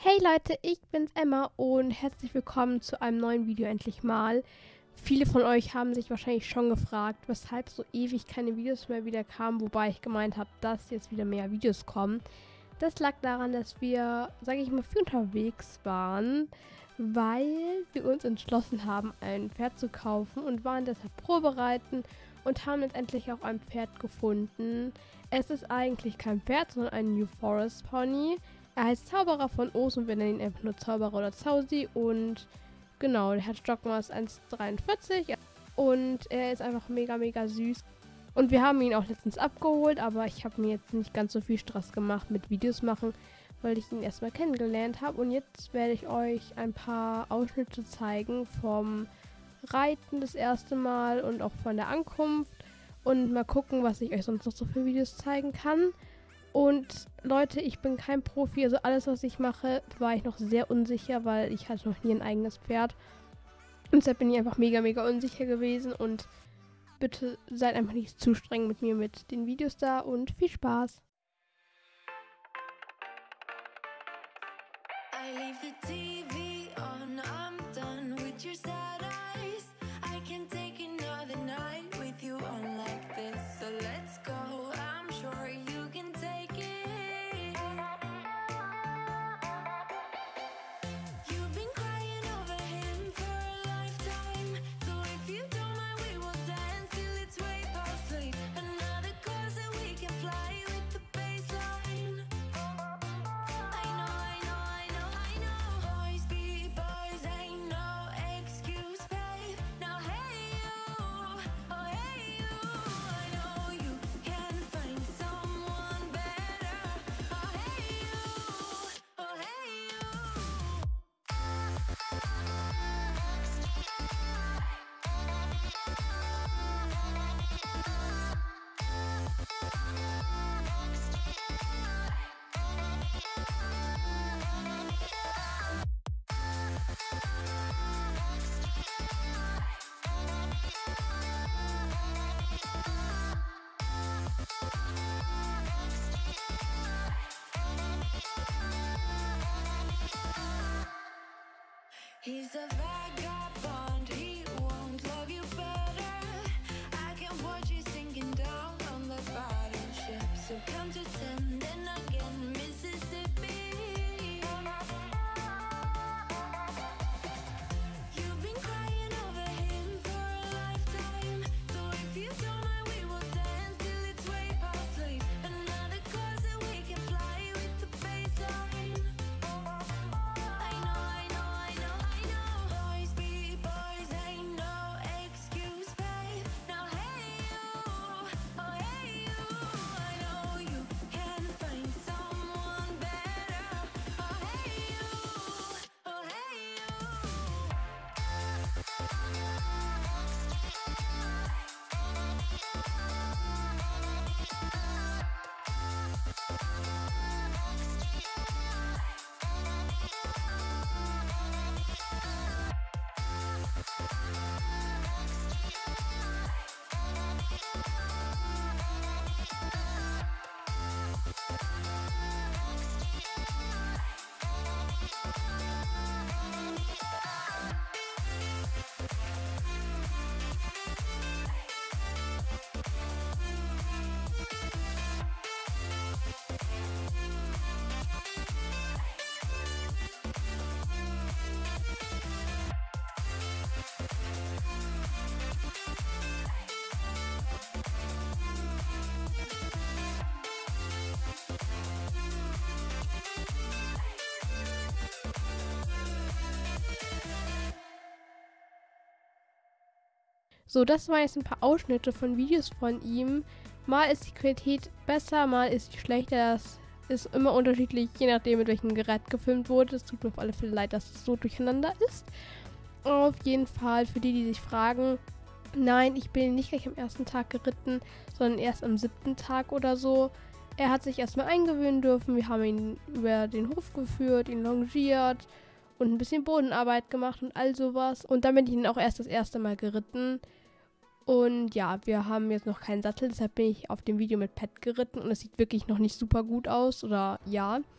Hey Leute, ich bin's Emma und herzlich willkommen zu einem neuen Video endlich mal. Viele von euch haben sich wahrscheinlich schon gefragt, weshalb so ewig keine Videos mehr wieder kamen, wobei ich gemeint habe, dass jetzt wieder mehr Videos kommen. Das lag daran, dass wir, sage ich mal, viel unterwegs waren, weil wir uns entschlossen haben, ein Pferd zu kaufen und waren deshalb Probereiten und haben letztendlich auch ein Pferd gefunden. Es ist eigentlich kein Pferd, sondern ein New Forest Pony. Er heißt Zauberer von Oz und wir nennen ihn einfach nur Zauberer oder Zausi. Und genau, der hat Stockmaß 1,43 und er ist einfach mega, mega süß. Und wir haben ihn auch letztens abgeholt, aber ich habe mir jetzt nicht ganz so viel Stress gemacht mit Videos machen, weil ich ihn erstmal kennengelernt habe. Und jetzt werde ich euch ein paar Ausschnitte zeigen vom Reiten das erste Mal und auch von der Ankunft. Und mal gucken, was ich euch sonst noch so für Videos zeigen kann. Und Leute, ich bin kein Profi, also alles, was ich mache, war ich noch sehr unsicher, weil ich hatte noch nie ein eigenes Pferd. Und deshalb bin ich einfach mega, mega unsicher gewesen und bitte seid einfach nicht zu streng mit mir mit den Videos da und viel Spaß. I leave the TV on, I'm done with your sad eyes. I can take another night with you on like this. So let's go, I'm sure you can take it. You've been crying over him for a lifetime. So if you don't mind, we will dance till it's way past late. Another course that we can fly with the baseline. I know. Boys be boys, ain't no excuse, babe. Now hey you, oh hey you. I know you can find someone better. Oh hey you, oh hey you. He's a vagabond, he won't love you better. I can watch you sinking down on the battleship. So count to 10, then again, Mississippi. You've been crying over him for a lifetime. So if you don't mind, we will dance till it's way past late. Another course that we can fly with the baseline. I know. Boys be boys, ain't no excuse, babe. Now hey you, oh hey you. I know you can find someone better. Oh hey you, oh hey you. So, das waren jetzt ein paar Ausschnitte von Videos von ihm. Mal ist die Qualität besser, mal ist sie schlechter. Das ist immer unterschiedlich, je nachdem, mit welchem Gerät gefilmt wurde. Es tut mir auf alle Fälle leid, dass es so durcheinander ist. Auf jeden Fall, für die, die sich fragen, nein, ich bin nicht gleich am ersten Tag geritten, sondern erst am 7. Tag oder so. Er hat sich erstmal eingewöhnen dürfen. Wir haben ihn über den Hof geführt, ihn longiert und ein bisschen Bodenarbeit gemacht und all sowas. Und dann bin ich ihn auch erst das erste Mal geritten. Und ja, wir haben jetzt noch keinen Sattel, deshalb bin ich auf dem Video mit Pet geritten und es sieht wirklich noch nicht super gut aus, oder ja.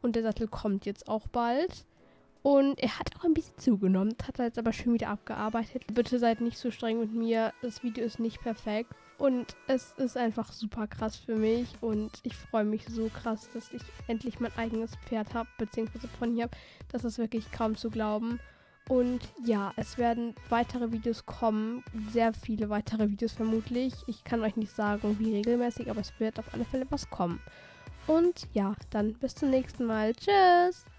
und der Sattel kommt jetzt auch bald. Und er hat auch ein bisschen zugenommen. Das hat er jetzt aber schon wieder abgearbeitet. Bitte seid nicht so streng mit mir. Das Video ist nicht perfekt. Und es ist einfach super krass für mich. Und ich freue mich so krass, dass ich endlich mein eigenes Pferd habe. Beziehungsweise Pony habe. Das ist wirklich kaum zu glauben. Und ja, es werden weitere Videos kommen. Sehr viele weitere Videos vermutlich. Ich kann euch nicht sagen, wie regelmäßig. Aber es wird auf alle Fälle was kommen. Und ja, dann bis zum nächsten Mal. Tschüss!